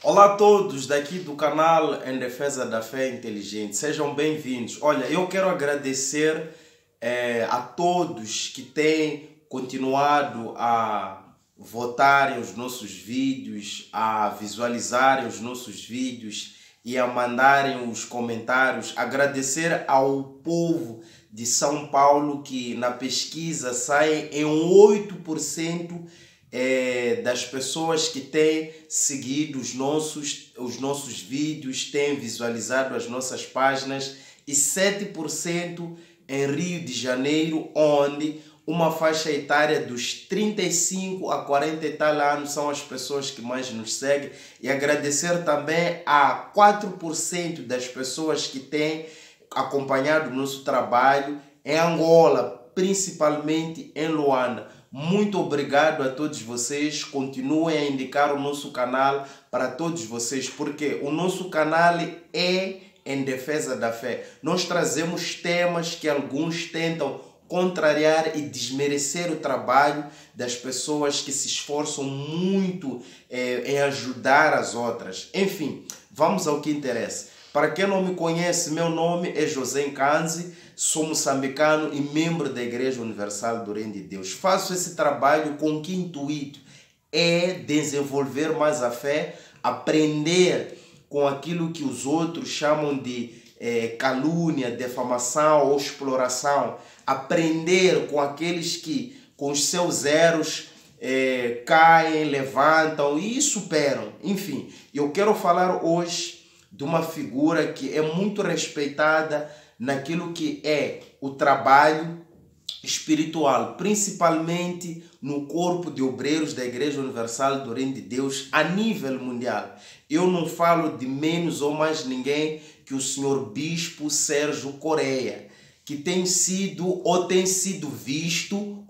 Olá a todos daqui do canal Em Defesa da Fé Inteligente, sejam bem-vindos. Olha, eu quero agradecer a todos que têm continuado a votarem os nossos vídeos, a visualizarem os nossos vídeos e a mandarem os comentários. Agradecer ao povo de São Paulo que na pesquisa sai em 8% das pessoas que têm seguido os nossos vídeos, têm visualizado as nossas páginas, e 7% em Rio de Janeiro, onde uma faixa etária dos 35 a 40 e tal anos são as pessoas que mais nos seguem. E agradecer também a 4% das pessoas que têm acompanhado o nosso trabalho em Angola, principalmente em Luanda. Muito obrigado a todos vocês, continuem a indicar o nosso canal para todos vocês, porque o nosso canal é em defesa da fé. Nós trazemos temas que alguns tentam contrariar e desmerecer o trabalho das pessoas que se esforçam muito em ajudar as outras. Enfim, vamos ao que interessa. Para quem não me conhece, meu nome é José Nkanzi, sou moçambicano e membro da Igreja Universal do Reino de Deus. Faço esse trabalho com que intuito? É desenvolver mais a fé, aprender com aquilo que os outros chamam de calúnia, defamação ou exploração, aprender com aqueles que com os seus erros caem, levantam e superam. Enfim, eu quero falar hoje de uma figura que é muito respeitada naquilo que é o trabalho espiritual, principalmente no corpo de obreiros da Igreja Universal do Reino de Deus a nível mundial. Eu não falo de menos ou mais ninguém que o senhor Bispo Sérgio Correia, que tem sido visto,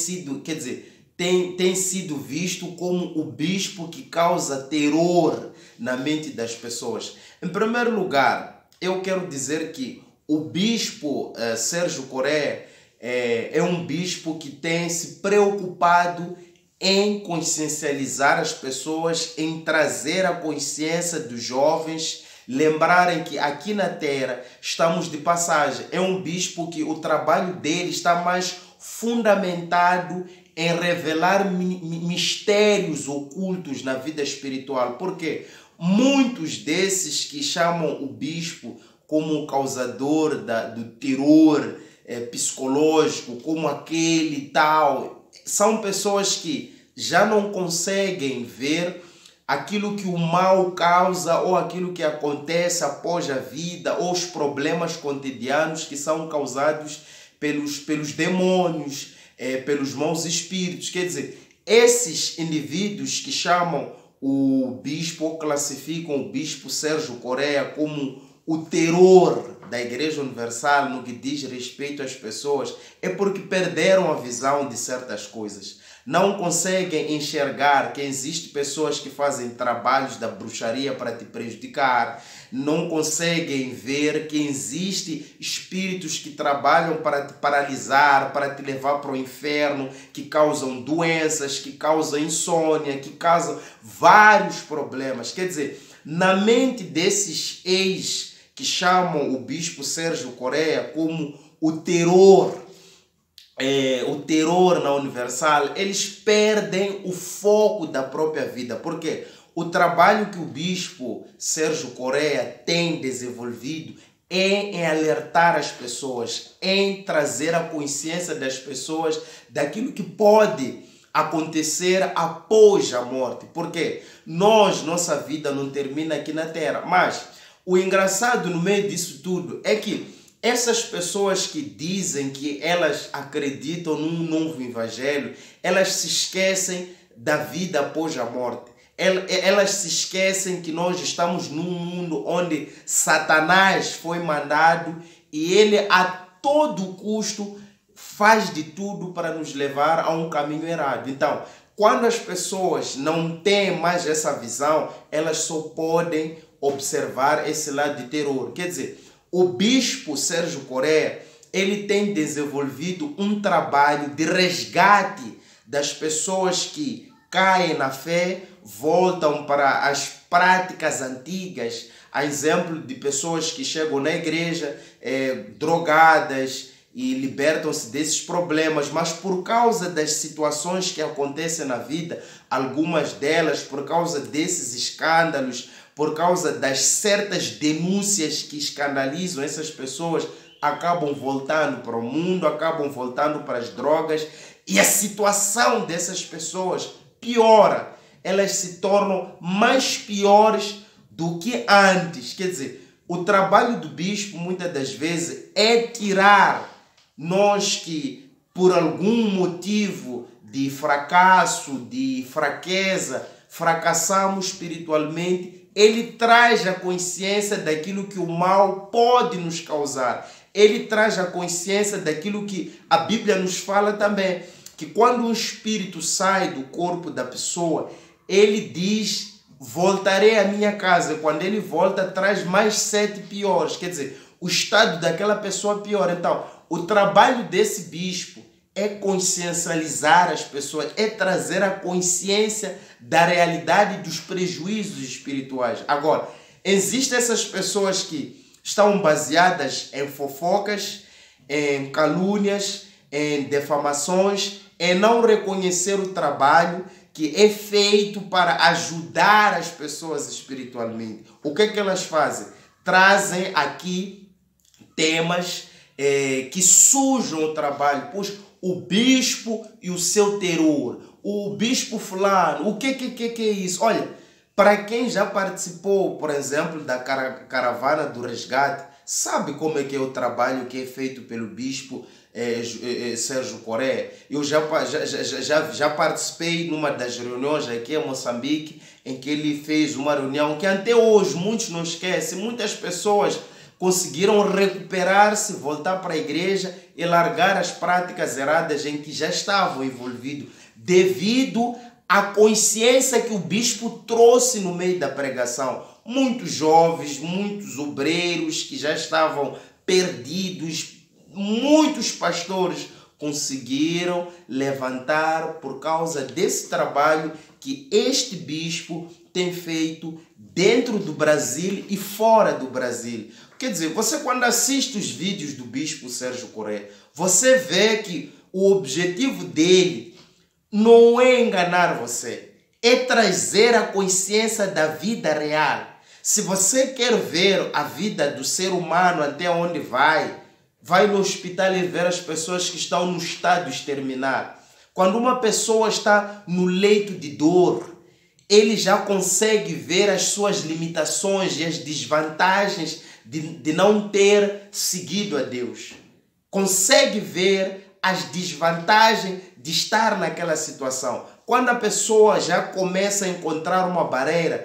tem sido visto como o bispo que causa terror na mente das pessoas. Em primeiro lugar, eu quero dizer que o bispo Sérgio Correia é um bispo que tem se preocupado em consciencializar as pessoas, em trazer a consciência dos jovens, lembrarem que aqui na Terra estamos de passagem. É um bispo que o trabalho dele está mais fundamentado em revelar mistérios ocultos na vida espiritual. Porque muitos desses que chamam o bispo como o causador do terror psicológico, como aquele tal, são pessoas que já não conseguem ver aquilo que o mal causa ou aquilo que acontece após a vida ou os problemas cotidianos que são causados pelos demônios, pelos maus espíritos. Quer dizer, esses indivíduos que chamam o bispo ou classificam o bispo Sérgio Correia como o terror da Igreja Universal no que diz respeito às pessoas, é porque perderam a visão de certas coisas. Não conseguem enxergar que existem pessoas que fazem trabalhos da bruxaria para te prejudicar. Não conseguem ver que existem espíritos que trabalham para te paralisar, para te levar para o inferno, que causam doenças, que causam insônia, que causam vários problemas. Quer dizer, na mente desses que chamam o bispo Sérgio Correia como o terror na Universal, eles perdem o foco da própria vida. Porque o trabalho que o bispo Sérgio Correia tem desenvolvido é em alertar as pessoas, em trazer a consciência das pessoas daquilo que pode acontecer após a morte. Porque nossa vida não termina aqui na Terra. Mas o engraçado no meio disso tudo é que essas pessoas que dizem que elas acreditam num novo evangelho, elas se esquecem da vida após a morte. Elas se esquecem que nós estamos num mundo onde Satanás foi mandado e ele a todo custo faz de tudo para nos levar a um caminho errado. Então, quando as pessoas não têm mais essa visão, elas só podem observar esse lado de terror. Quer dizer, o bispo Sérgio Correia, ele tem desenvolvido um trabalho de resgate das pessoas que caem na fé, voltam para práticas antigas, a exemplo de pessoas que chegam na igreja drogadas e libertam-se desses problemas, mas por causa das situações que acontecem na vida, algumas delas por causa desses escândalos, por causa das certas denúncias que escandalizam essas pessoas, acabam voltando para o mundo, acabam voltando para as drogas, e a situação dessas pessoas piora. Elas se tornam mais piores do que antes. Quer dizer, o trabalho do bispo muitas das vezes é tirar nós que por algum motivo de fracasso, de fraqueza, fracassamos espiritualmente. Ele traz a consciência daquilo que o mal pode nos causar. Ele traz a consciência daquilo que a Bíblia nos fala também, que quando um espírito sai do corpo da pessoa, ele diz: voltarei à minha casa. Quando ele volta, traz mais 7 piores. Quer dizer, o estado daquela pessoa piora. Então, o trabalho desse bispo é consciencializar as pessoas, é trazer a consciência da realidade dos prejuízos espirituais. Agora, existem essas pessoas que estão baseadas em fofocas, em calúnias, em defamações, em não reconhecer o trabalho que é feito para ajudar as pessoas espiritualmente. O que é que elas fazem? Trazem aqui temas que sujam o trabalho. Pois o bispo e o seu terror, o bispo fulano, o que é isso? Olha, para quem já participou, por exemplo, da caravana do resgate, sabe como é que é o trabalho que é feito pelo bispo Sérgio Correia. Eu já participei numa das reuniões aqui em Moçambique, em que ele fez uma reunião que até hoje muitos não esquecem. Muitas pessoas conseguiram recuperar-se, voltar para a igreja e largar as práticas erradas em que já estavam envolvidos, devido à consciência que o bispo trouxe no meio da pregação. Muitos jovens, muitos obreiros que já estavam perdidos, muitos pastores conseguiram levantar por causa desse trabalho que este bispo tem feito dentro do Brasil e fora do Brasil. Quer dizer, você quando assiste os vídeos do bispo Sérgio Correia, você vê que o objetivo dele não é enganar você, é trazer a consciência da vida real. Se você quer ver a vida do ser humano até onde vai no hospital e ver as pessoas que estão no estado exterminar. Quando uma pessoa está no leito de dor, ele já consegue ver as suas limitações e as desvantagens de não ter seguido a Deus. Consegue ver as desvantagens de estar naquela situação. Quando a pessoa já começa a encontrar uma barreira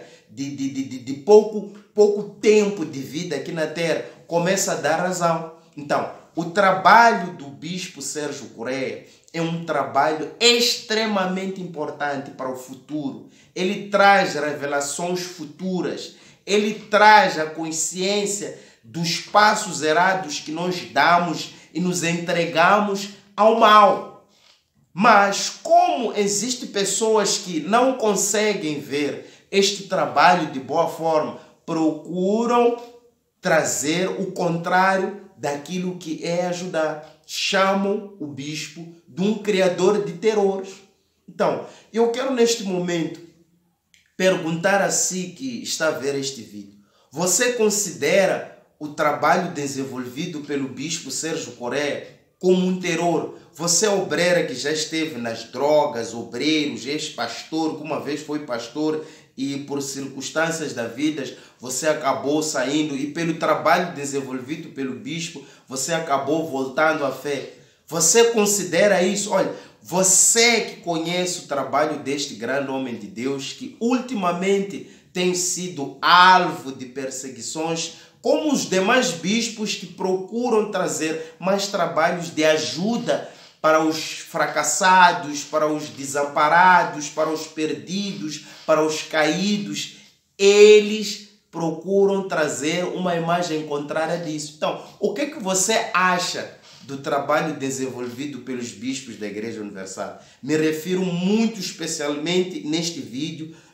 de pouco tempo de vida aqui na Terra, começa a dar razão. Então, o trabalho do bispo Sérgio Correia é um trabalho extremamente importante para o futuro. Ele traz revelações futuras, ele traz a consciência dos passos errados que nós damos e nos entregamos ao mal. Mas como existem pessoas que não conseguem ver este trabalho de boa forma, procuram trazer o contrário daquilo que é ajudar. Chamam o bispo de um criador de terrores. Então, eu quero neste momento perguntar a si que está a ver este vídeo. Você considera o trabalho desenvolvido pelo bispo Sérgio Correia como um terror? Você é obreira que já esteve nas drogas, obreiros, ex-pastor, que uma vez foi pastor e por circunstâncias da vida você acabou saindo e pelo trabalho desenvolvido pelo bispo você acabou voltando à fé. Você considera isso? Olha, você que conhece o trabalho deste grande homem de Deus que ultimamente tem sido alvo de perseguições, como os demais bispos que procuram trazer mais trabalhos de ajuda para os fracassados, para os desamparados, para os perdidos, para os caídos, eles procuram trazer uma imagem contrária disso. Então, o que você acha do trabalho desenvolvido pelos bispos da Igreja Universal? Me refiro muito especialmente neste vídeo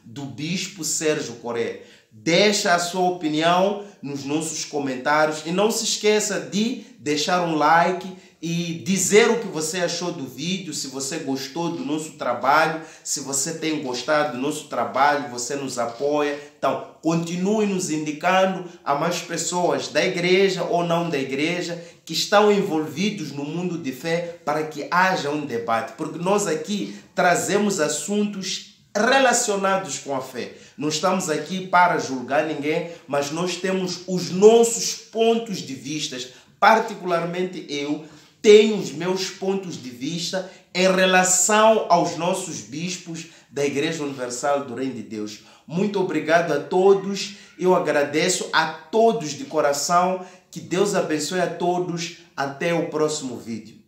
do Bispo Sérgio Correia. Deixa a sua opinião nos nossos comentários e não se esqueça de deixar um like e dizer o que você achou do vídeo, se você gostou do nosso trabalho, se você tem gostado do nosso trabalho, você nos apoia. Então, continue nos indicando a mais pessoas da igreja ou não da igreja que estão envolvidos no mundo de fé para que haja um debate, porque nós aqui trazemos assuntos relacionados com a fé. Não estamos aqui para julgar ninguém, mas nós temos os nossos pontos de vista. Particularmente eu tenho os meus pontos de vista em relação aos nossos bispos da Igreja Universal do Reino de Deus. Muito obrigado a todos. Eu agradeço a todos de coração. Que Deus abençoe a todos. Até o próximo vídeo.